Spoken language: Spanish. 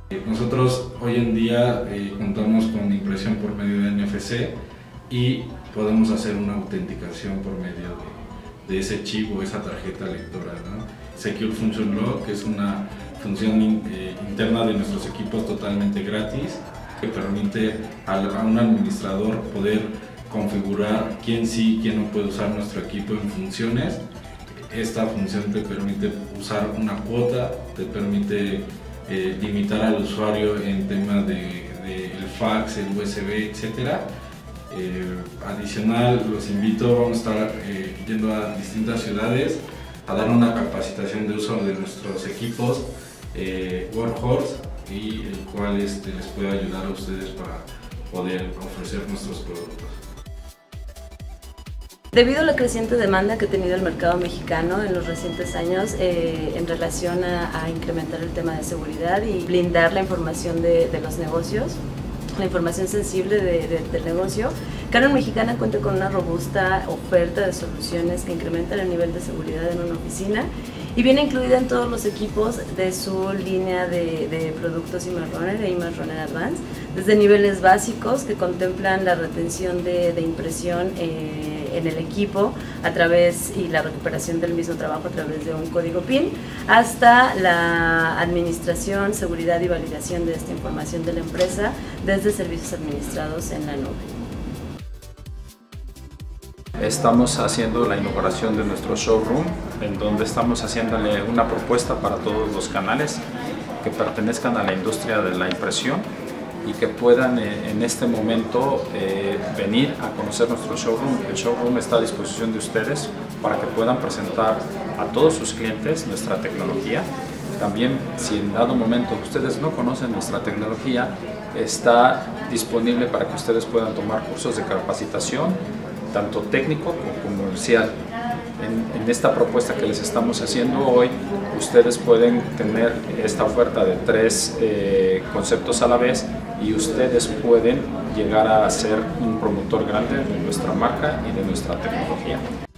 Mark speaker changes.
Speaker 1: Nosotros hoy en día contamos con impresión por medio de NFC y podemos hacer una autenticación por medio de ese chip o esa tarjeta lectora, ¿no? Secure Function Lock, que es una función interna de nuestros equipos totalmente gratis, que permite a un administrador poder configurar quién sí y quién no puede usar nuestro equipo en funciones. Esta función te permite usar una cuota, te permite limitar al usuario en temas de el fax, el USB, etc. Adicional, los invito, vamos a estar yendo a distintas ciudades a dar una capacitación de uso de nuestros equipos Workhorse, y el cual les puede ayudar a ustedes para poder ofrecer nuestros productos.
Speaker 2: Debido a la creciente demanda que ha tenido el mercado mexicano en los recientes años en relación a incrementar el tema de seguridad y blindar la información de los negocios, la información sensible del negocio, Canon Mexicana cuenta con una robusta oferta de soluciones que incrementan el nivel de seguridad en una oficina y viene incluida en todos los equipos de su línea de productos Image Runner e Image Runner Advanced, desde niveles básicos que contemplan la retención de impresión en el equipo a través y la recuperación del mismo trabajo a través de un código PIN, hasta la administración, seguridad y validación de esta información de la empresa desde servicios administrados en la nube.
Speaker 3: Estamos haciendo la inauguración de nuestro showroom, en donde estamos haciéndole una propuesta para todos los canales que pertenezcan a la industria de la impresión y que puedan en este momento venir a conocer nuestro showroom. El showroom está a disposición de ustedes para que puedan presentar a todos sus clientes nuestra tecnología. También, si en dado momento ustedes no conocen nuestra tecnología, está disponible para que ustedes puedan tomar cursos de capacitación, tanto técnico como comercial. En esta propuesta que les estamos haciendo hoy, ustedes pueden tener esta oferta de 3 conceptos a la vez y ustedes pueden llegar a ser un promotor grande de nuestra marca y de nuestra tecnología.